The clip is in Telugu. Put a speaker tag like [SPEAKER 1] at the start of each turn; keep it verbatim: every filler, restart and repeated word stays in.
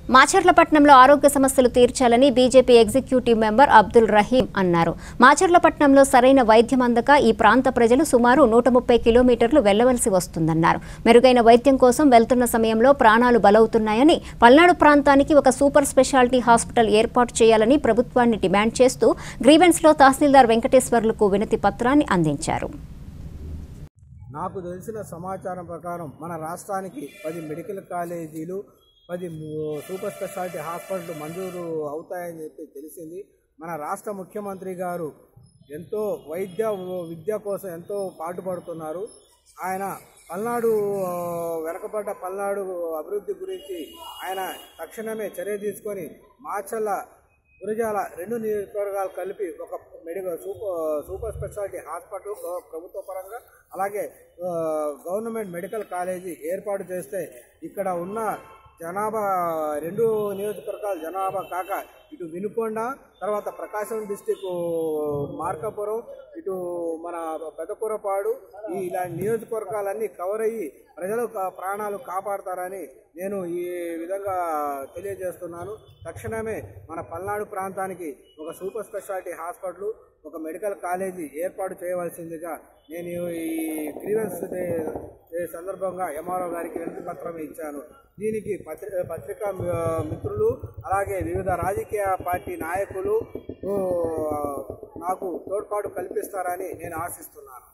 [SPEAKER 1] మాచర్లపట్నంలో ఆరోగ్య సమస్యలు తీర్చాలని BJP executive member Abdul Rahim అన్నారు. మాచర్లపట్నంలో సరైన వైద్యం అందక ఈ ప్రాంత ప్రజలు సుమారు నూట ముప్పై కిలోమీటర్లు వెళ్లవలసి వస్తుందన్నారు. మెరుగైన వైద్యం కోసం వెళ్తున్న సమయంలో ప్రాణాలు బలవుతున్నాయని, పల్నాడు ప్రాంతానికి ఒక సూపర్ స్పెషాలిటీ హాస్పిటల్ ఏర్పాటు చేయాలని ప్రభుత్వాన్ని డిమాండ్ చేస్తూ గ్రీవెన్స్లో తహసీల్దార్ వెంకటేశ్వర్లకు వినతి పత్రాన్ని అందించారు.
[SPEAKER 2] నాకు తెలిసిన సమాచారం ప్రకారం మన రాష్ట్రానికి పది మెడికల్ కాలేజీలు, పది సూపర్ స్పెషాలిటీ హాస్పిటల్ మంజూరు అవుతాయని చెప్పి తెలిసింది. మన రాష్ట్ర ముఖ్యమంత్రి గారు ఎంతో వైద్య విద్య కోసం ఎంతో పాటుపడుతున్నారు. ఆయన పల్నాడు వెనకబడ్డ పల్నాడు అభివృద్ధి గురించి ఆయన తక్షణమే చర్య తీసుకొని మాచర్ల గురజాల రెండు నియోజకవర్గాలు కలిపి ఒక medical super super speciality hospital ప్రభుత్వ పరంగా అలాగే గవర్నమెంట్ మెడికల్ కాలేజీ ఏర్పాటు చేస్తే ఇక్కడ ఉన్న జనాభా రెండు నియోజకవర్గాల జనాభా కాక ఇటు వినుకొండ, తర్వాత ప్రకాశం డిస్టిక్ మార్కాపురం, ఇటు మన పెదకూరపాడు, ఈ ఇలాంటి నియోజకవర్గాలన్నీ కవర్ అయ్యి ప్రజల ప్రాణాలు కాపాడతారని నేను ఈ విధంగా తెలియజేస్తున్నాను. తక్షణమే మన పల్నాడు ప్రాంతానికి ఒక సూపర్ స్పెషాలిటీ హాస్పిటల్, ఒక మెడికల్ కాలేజీ ఏర్పాటు చేయవలసిందిగా నేను ఈ గ్రీవెన్స్ డే సందర్భంగా ఎంఆర్ఓ గారికి వినతి పత్రం ఇచ్చాను. దీనికి పత్రి పత్రికా మిత్రులు అలాగే వివిధ రాజకీయ పార్టీ నాయకులు నాకు తోడ్పాటు కల్పిస్తారని నేను ఆశిస్తున్నాను.